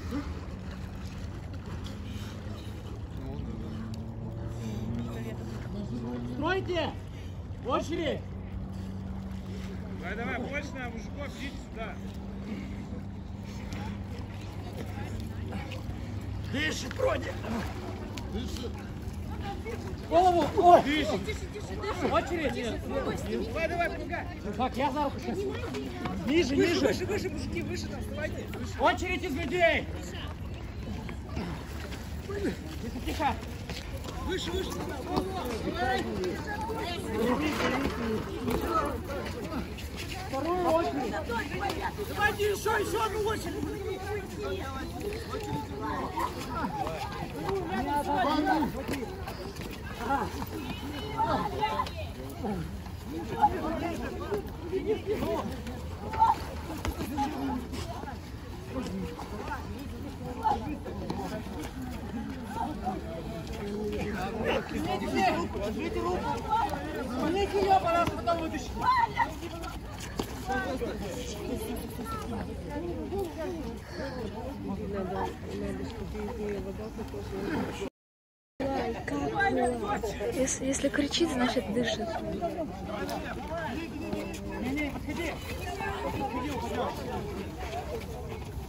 Стройте! Очередь! Давай, больше на мужиков, идите сюда. Дыши, Проди! Дыши! Голову! Ой! Тише! Очередь! Давай, помогай! Так, я за руку сейчас. Ниже, ниже! Выше, мужики, выше там, вставайте! Очередь из людей! Тихо! Выше! Вторую очередь! Давайте еще одну очередь! Возьмите руку! Возьмите ее, пожалуйста, потом вытащите! Если кричит, значит дышит. Не, подходи! Подходи,